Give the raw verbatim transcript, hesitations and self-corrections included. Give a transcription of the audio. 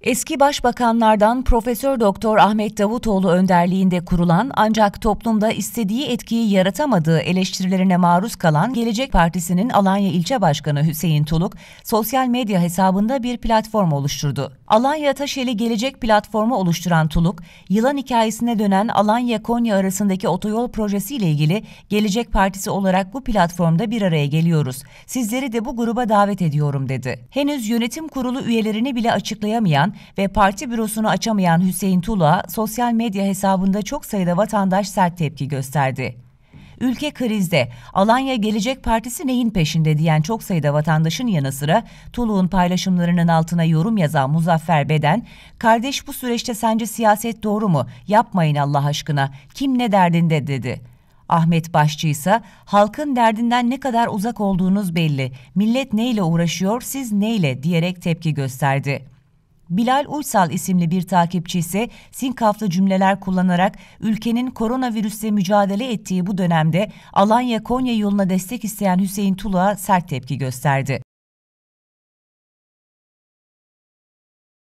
Eski başbakanlardan Profesör Doktor Ahmet Davutoğlu önderliğinde kurulan ancak toplumda istediği etkiyi yaratamadığı eleştirilerine maruz kalan Gelecek Partisi'nin Alanya İlçe Başkanı Hüseyin Tuluk, sosyal medya hesabında bir platform oluşturdu. Alanya Taşeli Gelecek platformu oluşturan Tuluk, yılan hikayesine dönen Alanya-Konya arasındaki otoyol projesiyle ilgili Gelecek Partisi olarak bu platformda bir araya geliyoruz. Sizleri de bu gruba davet ediyorum dedi. Henüz yönetim kurulu üyelerini bile açıklayamayan ve parti bürosunu açamayan Hüseyin Tuluk'a sosyal medya hesabında çok sayıda vatandaş sert tepki gösterdi. Ülke krizde, Alanya Gelecek Partisi neyin peşinde diyen çok sayıda vatandaşın yanı sıra Tuluk'un paylaşımlarının altına yorum yazan Muzaffer Beden, "Kardeş, bu süreçte sence siyaset doğru mu? Yapmayın Allah aşkına, kim ne derdinde?" dedi. Ahmet Başçı ise "Halkın derdinden ne kadar uzak olduğunuz belli, millet neyle uğraşıyor, siz neyle?" diyerek tepki gösterdi. Bilal Uysal isimli bir takipçi ise sinkaflı cümleler kullanarak ülkenin koronavirüsle mücadele ettiği bu dönemde Alanya-Konya yoluna destek isteyen Hüseyin Tuluk'a sert tepki gösterdi.